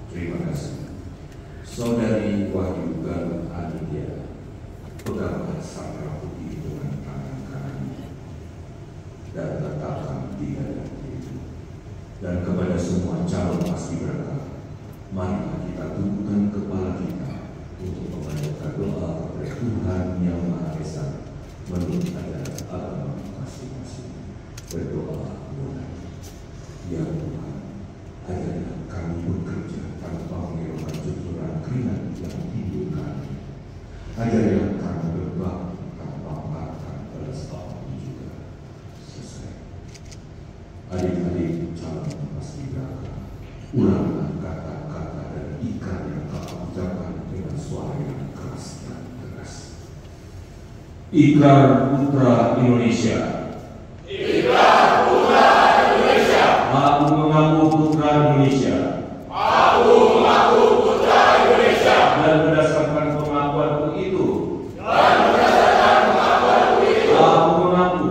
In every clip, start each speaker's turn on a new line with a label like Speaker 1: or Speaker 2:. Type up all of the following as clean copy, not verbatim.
Speaker 1: Terima kasih. Saudari Wahyu Galuh Aditya, peganglah sang merah putih dengan tangan kananmu dan letakkan di dada kiri. Dan kepada semua calon paskibraka, marilah kita tundukkan kepala kita untuk memanjatkan doa kepada Tuhan Yang Maha Esa menurut ajaran agama masing-masing. Berdoa mulai. Ya Tuhan, ajarlah kami bekerja tanpa mengelakkan tuntunan keringat yang timbul kami. Ajarlah kami berbakti tanpa mengharapkan balas apapun juga. Selesai. Adik-adik calon paskibraka, ulanglah kata-kata dan ikrar yang kau ucapkan dengan suara yang keras dan tegas. Ikrar Putra Indonesia.
Speaker 2: Ikrar Putra Indonesia.
Speaker 1: Aku mengaku putra Indonesia.
Speaker 2: Aku mengaku putra Indonesia.
Speaker 1: Dan berdasarkan pengakuanku itu,
Speaker 2: Aku mengaku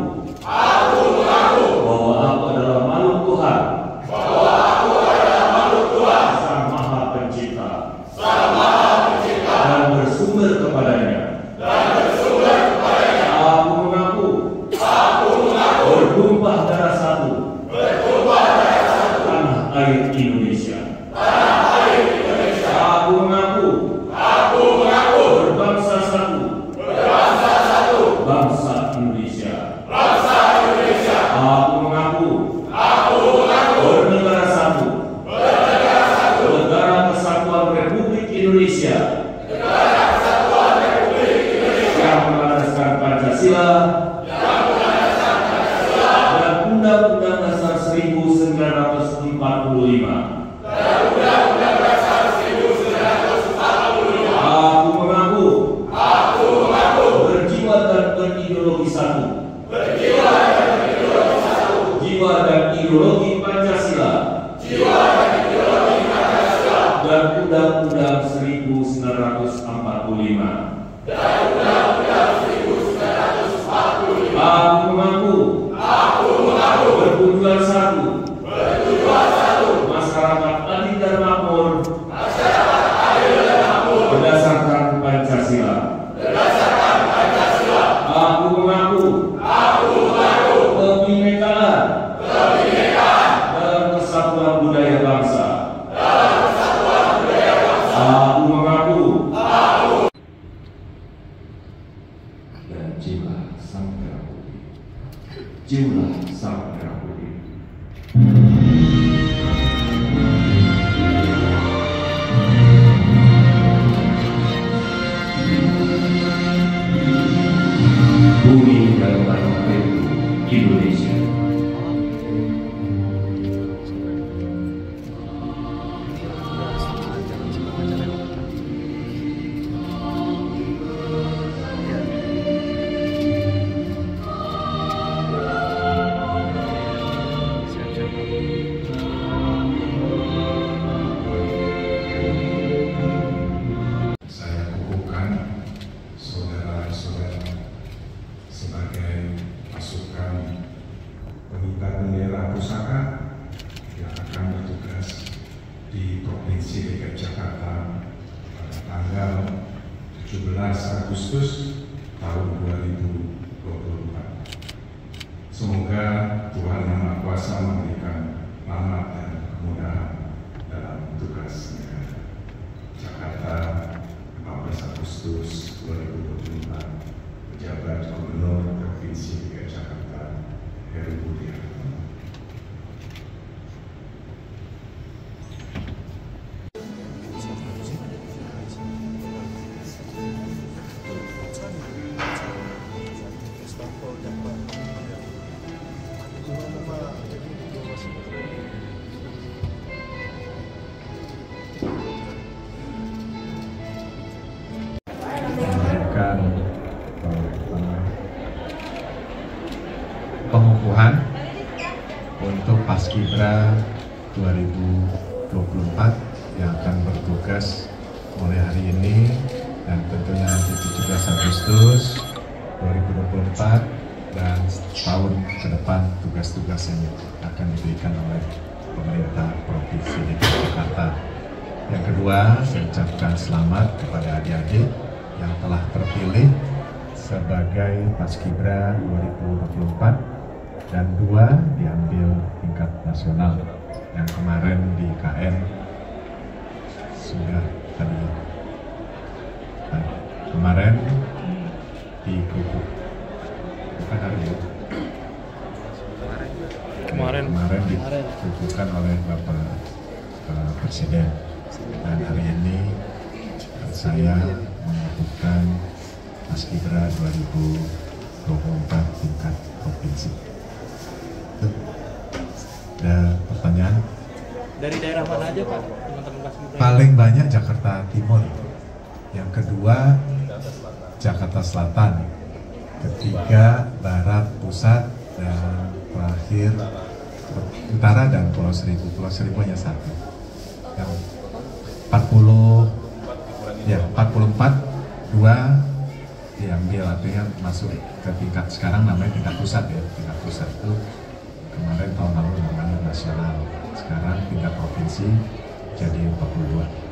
Speaker 1: bahwa aku adalah makhluk Tuhan, Sang Maha Pencipta, dan bersumber kepadanya. Aku mengaku bertumpah darah satu, tanah air Indonesia. Aku mengaku berbangsa satu, bangsa Indonesia. Aku mengaku bernegara satu, Negara Kesatuan Republik Indonesia, yang berlandaskan Pancasila dan Undang-Undang Dasar 1945. Aku mengaku berjiwa dan berideologi satu, jiwa dan ideologi Pancasila, dan Undang-Undang 1945. Aku mengaku bertujuan satu, masyarakat adil dan makmur berdasarkan Pancasila. Aku mengaku kebinekaan dan kesatuan budaya bangsa. Aku mengaku dan jiwa sang merah putih. Jiwa sang merah putih. Bumi dan tanah airku Indonesia.
Speaker 3: Saya kukuhkan saudara-saudara sebagai pasukan pengibar bendera pusaka yang akan bertugas di Provinsi DKI Jakarta pada tanggal 17 Agustus tahun 2024. Semoga Tuhan Yang Maha Kuasa memberikan rahmat dan kemudahan dalam tugas negara. Jakarta, 14 Agustus 2024. Pejabat Gubernur Provinsi DKI Jakarta, Heru Budi Hartono. Memberikan pengukuhan untuk Paskibra 2024 yang akan bertugas mulai hari ini dan tentunya nanti 17 Agustus 2024 dan setahun ke depan tugas-tugas yang akan diberikan oleh pemerintah Provinsi DKI Jakarta. Yang kedua, saya ucapkan selamat kepada adik-adik yang telah terpilih sebagai Paskibra 2024 dan 2 diambil tingkat nasional. Yang kemarin di KN sudah tadi. Nah, kemarin di Kuku, bukan hari ini. Kemarin dikukuhkan oleh Bapak Presiden, dan hari ini saya mengukuhkan Paskibra 2024 tingkat provinsi. Ada pertanyaan?
Speaker 4: Dari daerah mana aja Pak teman-teman Paskibra?
Speaker 3: Paling banyak Jakarta Timur, yang kedua Jakarta Selatan, ketiga Barat, Pusat, dan terakhir Utara dan Pulau Seribu. Pulau Seribu hanya 1. Yang 44 2 diambil, artinya masuk ke tingkat, sekarang namanya tingkat pusat ya. Tingkat pusat itu kemarin tahun lalu namanya nasional, sekarang tingkat provinsi jadi 42.